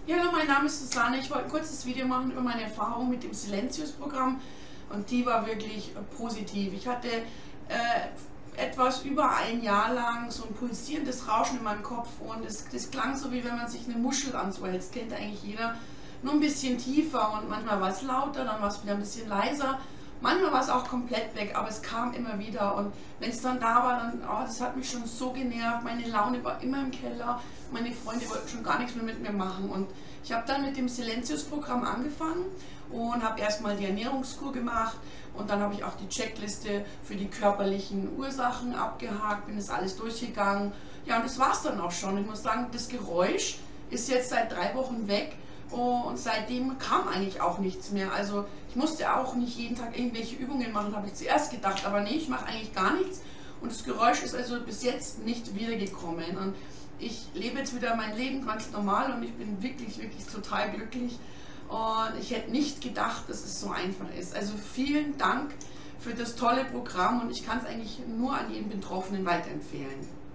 Ja, hallo, mein Name ist Susanne. Ich wollte ein kurzes Video machen über meine Erfahrung mit dem Silencius-Programm und die war wirklich positiv. Ich hatte etwas über ein Jahr lang so ein pulsierendes Rauschen in meinem Kopf und das klang so, wie wenn man sich eine Muschel ans Ohr hält. Das kennt eigentlich jeder. Nur ein bisschen tiefer und manchmal war es lauter, dann war es wieder ein bisschen leiser. Manchmal war es auch komplett weg, aber es kam immer wieder und wenn es dann da war, dann, oh, das hat mich schon so genervt, meine Laune war immer im Keller, meine Freunde wollten schon gar nichts mehr mit mir machen und ich habe dann mit dem Silencius-Programm angefangen und habe erstmal die Ernährungskur gemacht und dann habe ich auch die Checkliste für die körperlichen Ursachen abgehakt, bin das alles durchgegangen. Ja, und das war es dann auch schon. Ich muss sagen, das Geräusch ist jetzt seit 3 Wochen weg. Und seitdem kam eigentlich auch nichts mehr. Also ich musste auch nicht jeden Tag irgendwelche Übungen machen, habe ich zuerst gedacht. Aber nee, ich mache eigentlich gar nichts. Und das Geräusch ist also bis jetzt nicht wiedergekommen. Und ich lebe jetzt wieder mein Leben ganz normal und ich bin wirklich, wirklich total glücklich. Und ich hätte nicht gedacht, dass es so einfach ist. Also vielen Dank für das tolle Programm und ich kann es eigentlich nur an jeden Betroffenen weiterempfehlen.